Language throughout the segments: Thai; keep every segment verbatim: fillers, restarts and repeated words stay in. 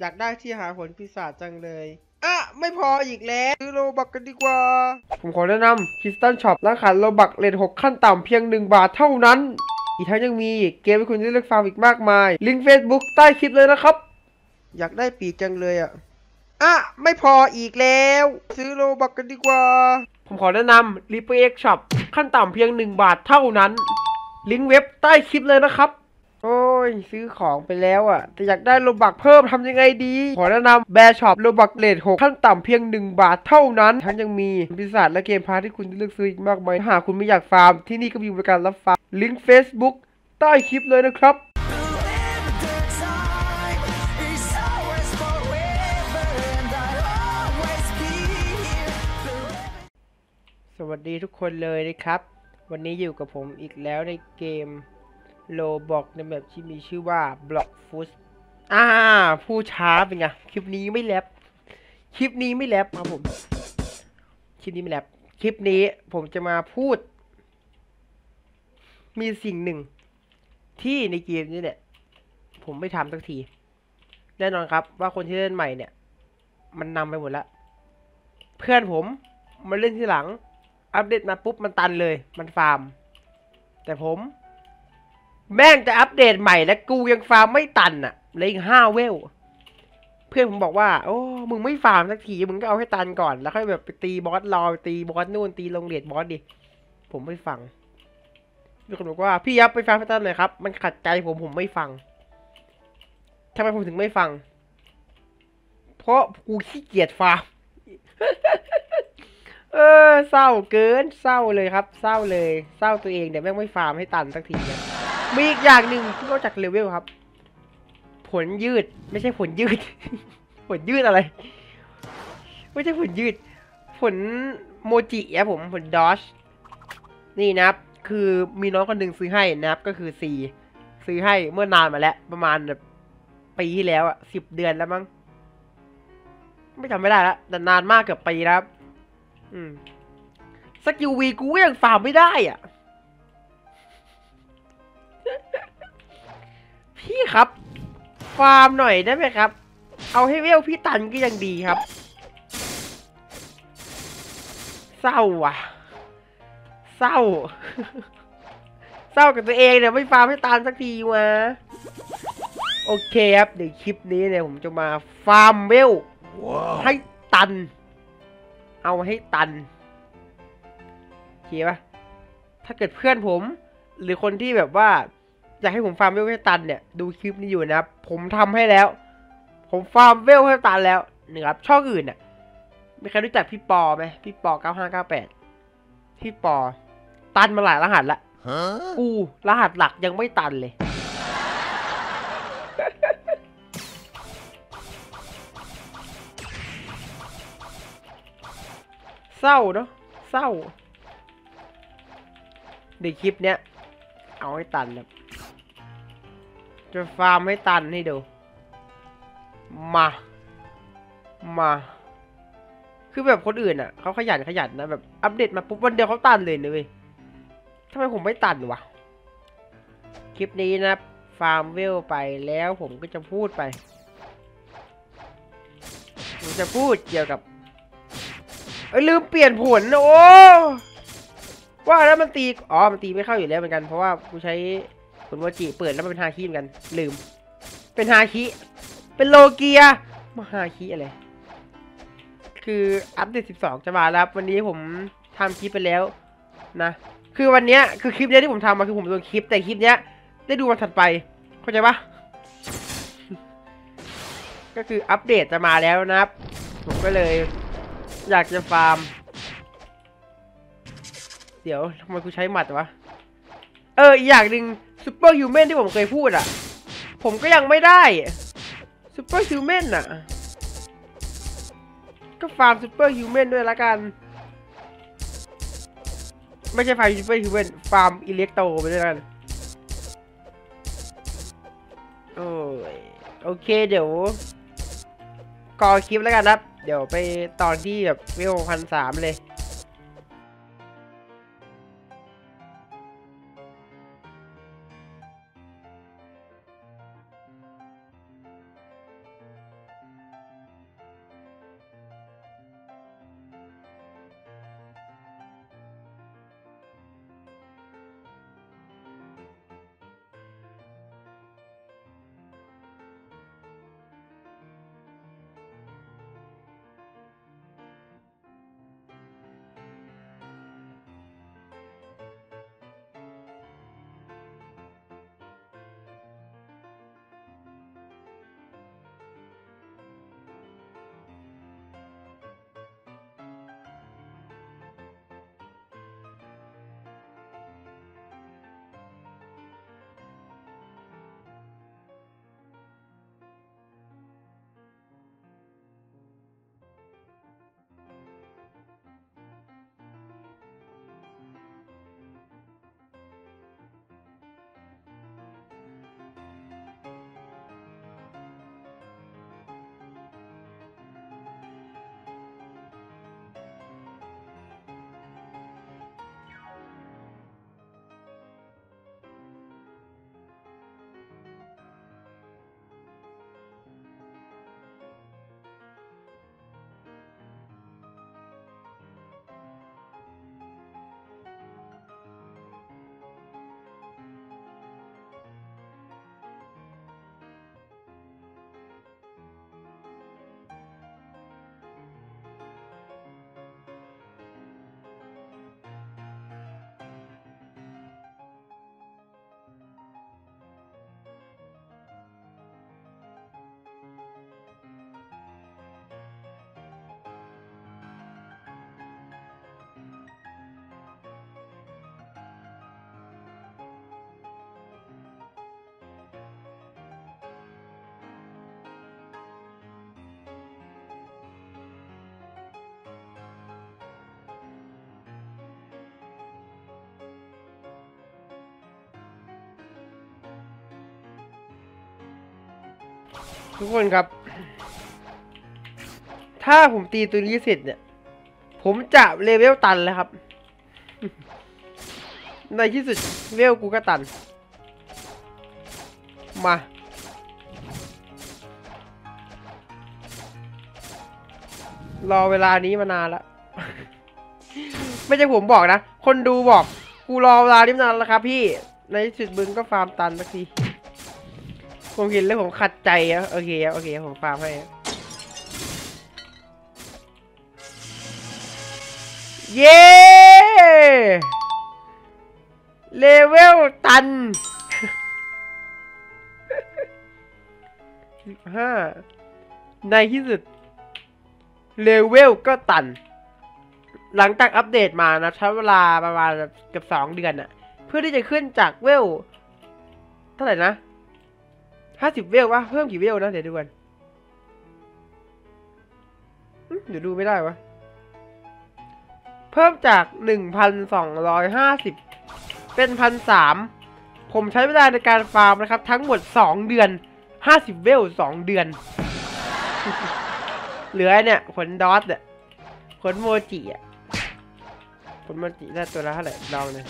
อยากได้ที่หาผลปีศาจจังเลยอ่ะไม่พออีกแล้วซื้อโลบักกันดีกว่าผมขอแนะนำคริสตัลช็อปร้านขายโลบักเรทหกขั้นต่ำเพียงหนึ่งบาทเท่านั้นอีกทั้งยังมีเกมให้คุณได้เลือกฟาร์มอีกมากมายลิงก์ Facebook ใต้คลิปเลยนะครับอยากได้ปีกจังเลยอ่ะอ่ะไม่พออีกแล้วซื้อโลบักกันดีกว่าผมขอแนะนำ Reaper X Shop ขั้นต่ำเพียงหนึ่งบาทเท่านั้นลิงก์เว็บใต้คลิปเลยนะครับโอ้ยซื้อของไปแล้วอ่ะแต่อยากได้โลบักเพิ่มทำยังไงดีขอแนะนำแบร์ช็อปโลบักเรทหกขั้นต่ำเพียงหนึ่งบาทเท่านั้นทั้งยังมีปีศาจและเกมพาร์ทที่คุณจะเลือกซื้ออีกมากมายถ้าหากคุณไม่อยากฟาร์มที่นี่ก็มีบริการรับฟาร์มลิงก์ Facebook ใต้คลิปเลยนะครับสวัสดีทุกคนเลยนะครับวันนี้อยู่กับผมอีกแล้วในเกมโลบอกในแบบที่มีชื่อว่า Block Foot อ่าผู้ช้าเป็นไงคลิปนี้ไม่แรปคลิปนี้ไม่แรปครับผมคลิปนี้ไม่แรปคลิปนี้ผมจะมาพูดมีสิ่งหนึ่งที่ในเกมนี้เนี่ยผมไม่ทำสักทีแน่นอนครับว่าคนที่เล่นใหม่เนี่ยมันนำไปหมดแล้วเพื่อนผมมาเล่นทีหลังอัปเดตมาปุ๊บมันตันเลยมันฟาร์มแต่ผมแม่งจะอัปเดตใหม่แล้วกูยังฟาร์มไม่ตันอ่ะเลยอีกห้าเวลเพื่อนผมบอกว่าโอ้มึงไม่ฟาร์มสักทีมึงก็เอาให้ตันก่อนแล้วค่อยแบบไปตีบอสรอไปตีบอสนู่นตีลงเดดบอสดิผมไม่ฟังมีคนบอกว่าพี่ยับไปฟาร์มให้ตันหน่อยครับมันขัดใจผมผมไม่ฟังทำไมผมถึงไม่ฟังเพราะกูขี้เกียจฟาร์มเออเศร้าเกินเศร้าเลยครับเศร้าเลยเศร้าตัวเองเดี๋ยวแม่งไม่ฟาร์มให้ตันสักทีเนี่ยมีอีกอย่างหนึ่งที่นอกจากเลเวลครับผลยืดไม่ใช่ผลยืด ผลยืดอะไรไม่ใช่ผลยืดผลโมจิอะผมผลดอชนี่นะครับคือมีน้องคนหนึ่งซื้อให้นะครับก็คือซีซื้อให้เมื่อนานมาแล้วประมาณแบบปีที่แล้วอะสิบเดือนแล้วมั้งไม่จำไม่ได้แล้วแต่นานมากเกือบปีแล้วอืมสกิลวีกูยังฟาร์มไม่ได้อ่ะ พี่ครับฟาร์มหน่อยได้ไหมครับเอาให้เวลพี่ตันก็ยังดีครับเศร้าว่ะเศร้า เศร้ากับตัวเองเนี่ยไม่ฟาร์มให้ตันสักทีวะโอเคครับเดี๋ยวคลิปนี้เนี่ยผมจะมาฟาร์มเวล wow. ให้ตันเอาให้ตันโอเคปะถ้าเกิดเพื่อนผมหรือคนที่แบบว่าอยากให้ผมฟาร์มเวลให้ตันเนี่ยดูคลิปนี้อยู่นะครับผมทำให้แล้วผมฟาร์มเวลให้ตันแล้วนะครับช่องอื่นอ่ะมีใครรู้จักพี่ปอไหมพี่ปอเก้าห้าเก้าแปดพี่ปอตันมาหลายรหัสละ huh? กูรหัสหลักยังไม่ตันเลย เศร้าเนาะเศร้าในคลิปเนี้ยเอาให้ตันครับจะฟาร์มให้ตันให้ดูมามาคือแบบคนอื่นอ่ะเขาขยันขยันนะแบบอัปเดตมาปุ๊บวันเดียวเขาตันเลยนะเว้ยทำไมผมไม่ตันวะคลิปนี้นะฟาร์มเวลไปแล้วผมก็จะพูดไปผมจะพูดเกี่ยวกับเอ้ยลืมเปลี่ยนผลโอ้ว่าแล้วมันตีอ๋อมันตีไม่เข้าอยู่แล้วเหมือนกันเพราะว่ากูใช้ผลวจิเปิดแล้วมันเป็นฮาคิเหมือนกันลืมเป็นฮาคิเป็นโลเกียมาฮาคิอะไรคืออัปเดตสิบสองจะมาแล้ววันนี้ผมทำคลิปไปแล้วนะคือวันนี้คือคลิปนี้ที่ผมทำมาคือผมลงคลิปแต่คลิปนี้ได้ดูวันถัดไปเข้าใจปะ ก็คืออัปเดตจะมาแล้วนะครับผมก็เลยอยากจะฟาร์มเดี๋ยวทำไมกูใช้หมัดวะเอออีกอย่างหนึ่งซูเปอร์ฮิวแมนที่ผมเคยพูดอ่ะผมก็ยังไม่ได้ซูเปอร์ฮิวแมนอ่ะก็ฟาร์มซูเปอร์ฮิวแมนด้วยละกันไม่ใช่ฟาร์มซูเปอร์ฮิวแมนฟาร์มอิเล็กโตไปด้วยกันโอ้ยโอเคเดี๋ยวกอคลิปแล้วกันครับเดี๋ยวไปตอนที่แบบเวลพันสามเลยทุกคนครับถ้าผมตีตัวนี้เสร็จเนี่ยผมจะเลเวลตันแล้วครับ ในที่สุดเลเวลกูก็ตันมารอเวลานี้มานานแล้ว ไม่ใช่ผมบอกนะคนดูบอกกูรอเวลานี้มานานแล้วครับพี่ในที่สุดมึงก็ฟาร์มตันสักทีผมเห็นแล้วผมขัดใจอะโอเคโอเคผมฟาร์มให้เย้เลเวลตันสิบห้าในที่สุดเลเวลก็ตันหลังจากอัปเดตมานะใช้เวลาประมาณเกือบสองเดือนอะเพื่อที่จะขึ้นจากเวลเท่าไหร่นะห้าสิบเวลวะเพิ่มกี่เวลนะเดี๋ยวดูกันเดี๋ยวดูไม่ได้วะเพิ่มจาก หนึ่งพันสองร้อยห้าสิบ เป็น หนึ่งพันสามร้อย ผมใช้เวลาในการฟาร์มนะครับทั้งหมดสองเดือนห้าสิบเวลสองเดือน เหลือเนี่ยผลดอทเนี่ยผลโมจิอ่ะผลโมจิได้ตัวละเท่าไหร่ลองเลย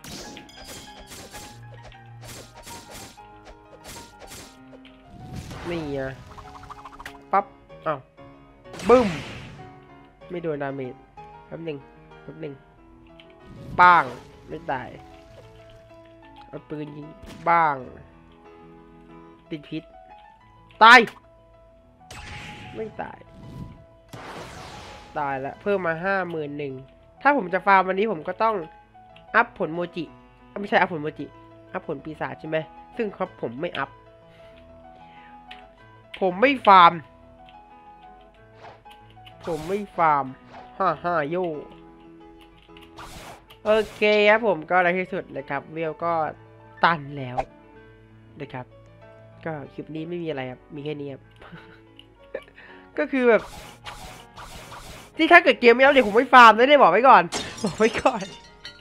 นี่อ่ะปั๊บอ้าวบึ้มไม่โดนดาเมจแป๊บหนึ่งแป๊บหนึ่งบ้างไม่ตายเอาปืนยิงบ้างติดพิษตายไม่ตายตายแล้วเพิ่มมาห้าหมื่นหนึ่งถ้าผมจะฟาร์มวันนี้ผมก็ต้องอัพผลโมจิไม่ใช่อัพผลโมจิอัพผลปีศาจใช่ไหมซึ่งครับผมไม่อัพผมไม่ฟาร์มผมไม่ฟาร์มฮ่าฮ่าโยโอเคครับผมก็ในที่สุดนะครับเวลก็ตันแล้วนะครับก็คลิปนี้ไม่มีอะไรครับมีแค่นี้ครับ ก็คือแบบที่ถ้าเกิดเกมไม่เอาเดี๋ยวผมไม่ฟาร์มได้ได้บอกไว้ก่อนบอกไว้ก่อน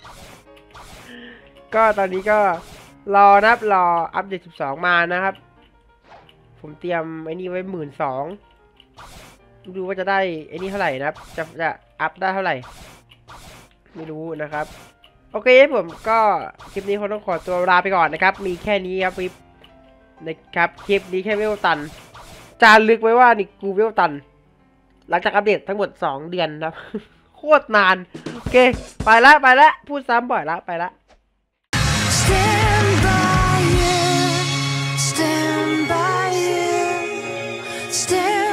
ก็ตอนนี้ก็รอนับรออัปเดตสิบสองมานะครับผมเตรียมไอ้นี่ไว้หมื่นสองดูว่าจะได้ไอ้นี่เท่าไหร่นะครับจะจะอัพได้เท่าไหร่ไม่รู้นะครับโอเคผมก็คลิปนี้คงต้องขอตัวลาไปก่อนนะครับมีแค่นี้ครับวิบนะครับคลิปนี้แค่เวลตันจารึกไว้ว่านี่กูเวลตันหลังจากอัปเดตทั้งหมดสองเดือนนะครับ โคตรนานโอเคไปละไปละพูดซ้ำบ่อยละไปละStand by you, stand